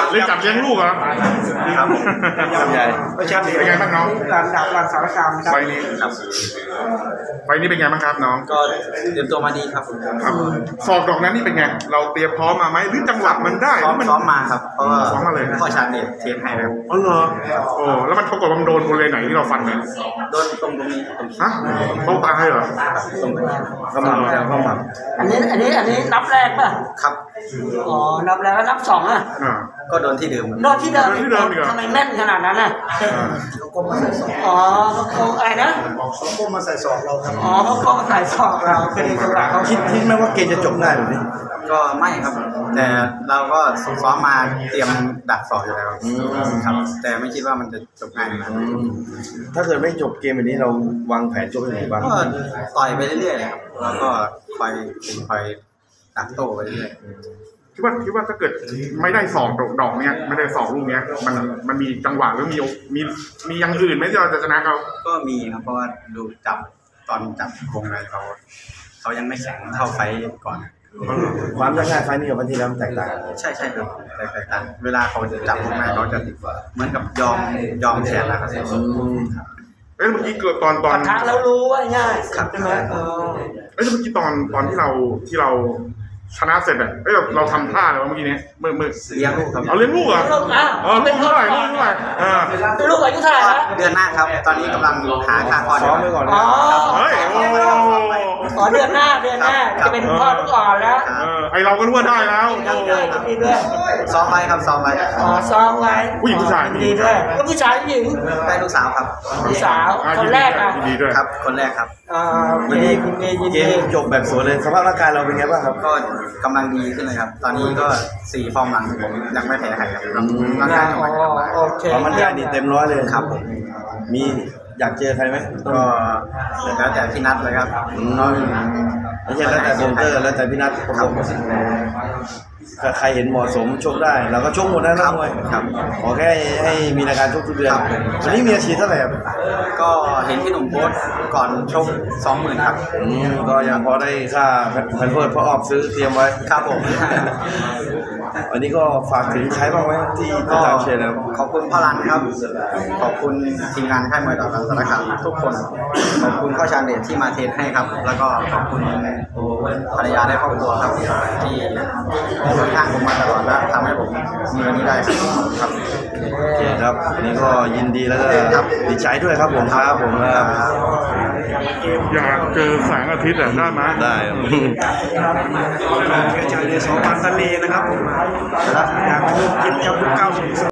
เล่นจับเลี้ยงลูกเหรอครับใหญ่ไม่ใช่เป็นไงบ้างน้องหลังสารคามไฟนี้ครับไฟนี้เป็นไงบ้างครับน้องก็เตรียมตัวมาดีครับสอบดอกนั้นนี่เป็นไงเราเตรียมพร้อมมาไหมหรือจังหวะมันได้ซ้อมมาครับเพราะว่าซ้อมมาเลยพ่อชาญเนี่ยเทปให้แล้วอ๋อเหรอโอ้แล้วมันปรากฏว่ามันโดนบริเวณไหนที่เราฟันเนี่ยโดนตรงนี้ฮะเบ้าตาให้เหรอตรงนี้เข้ามาอันนี้นับแรกป่ะครับอ๋อนับแรกแล้วนับสองอ่ะก็โดนที่เดิมโดนที่เดิมทำไมแม่นขนาดนั้นอ่ะเขาก้มมาใส่ศอกอ๋อเขาอะไรนะเขาก้มมาใส่ศอกเราครับอ๋อเขาก้มมาใส่ศอกเราเป็นจังหวะเขาคิดไหมว่าเกมจะจบได้แบบนี้ก็ไม่ครับแต่เราก็ซ้อมมาเตรียมดักศอกอยู่แล้วครับแต่ไม่คิดว่ามันจะจบง่ายนะถ้าเกิดไม่จบเกมแบบนี้เราวางแผนจบยังไงบ้างก็ต่อยไปเรื่อยๆครับแล้วก็คอยดักโต้ไปเรื่อยคิดว่าถ้าเกิดไม่ได้สองดอกเนี้ยไม่ได้สองลูกเนี้ยมันมีจังหวะหรือมีอย่างอื่นไหมที่เราจะชนะเขาก็มีครับเพราะว่าดูตอนจับวงในเขายังไม่แข็งเท่าไฟก่อนความยากง่ายไฟนี้กับวันที่แล้วแตกต่างใช่ครับแตกต่างเวลาเขาจะจับวงในเขาจะเหมือนกับยอมแขนแล้วครับเมื่อกี้เกิดตอนทางเรารู้ว่าง่ายใช่ไหมเมื่อกี้ตอนที่เราชนะเสร็จแบบเราทำท่าอะไรเมื่อกี้นี้เมื่อเลี้ยงลูกครับเอาเลี้ยงลูกเหรอลูกเท่าไหร่ลูกอายุเท่าไหร่เดือนหน้าครับตอนนี้กำลังหาค่าคลอดซ้อมไปก่อนเฮ้ยเดือนหน้าจะเป็นพ่อลูกอ่อนแล้วไอเราก็รู้ว่าได้แล้วซ้อมไว้ครับซ้อมไว้ซ้อมไว้ผู้หญิงผู้ชายดีด้วยก็ผู้ชายผู้หญิงได้ลูกสาวครับลูกสาวคนแรกดีด้วยครับคนแรกครับวันนี้เกมจบแบบสวยเลยสภาพร่างกายเราเป็นไงบ้างครับก็กำลังดีขึ้นเลยครับตอนนี้ก็4 ฟอร์มหลังผมยังไม่แพ้ใครครับร่างกายกำลังกลับมาความมั่นใจนี่เต็มร้อยเลยครับผมมีอยากเจอใครไหมก็แล้วแต่พี่นัทเลยครับไม่ใช่แล้วแต่โปรโมเตอร์แล้วแต่พี่นัทประกบใครเห็นเหมาะสมชกได้เราก็ชกหมดนะนักมวยขอแค่ให้มีรายการชกทุกเดือนวันนี้มีอาชีพเท่าไหร่ครับก็เห็นพี่หนุ่มโพสก่อนชก 20,000 ครับก็ยังพอได้ค่าแพนเพิร์สเพราะออกซื้อเตรียมไว้ครับผมวันนี้ก็ฝากถึงใครบ้างไหมที่ตามเชียร์นะขอบคุณพ่อรันครับขอบคุณทีมงานค่ายมวยดอกรันสารคามทุกคนขอบคุณพ่อชาญเดชที่มาเทรนให้ครับแล้วก็ขอบคุณภรรยาและครอบครัวครับที่ค่อนข้างผมมาตลอดและทำให้ผมมีวันนี้ได้ครับโอเคครับวันนี้ก็ยินดีแล้วก็ดีใจด้วยครับผมครับอยากเจอแสงอาทิตย์ได้ไหมได้อาจารย์เดช 2 ปันตะเลนะครับผมอยากกินยำบุกเก้า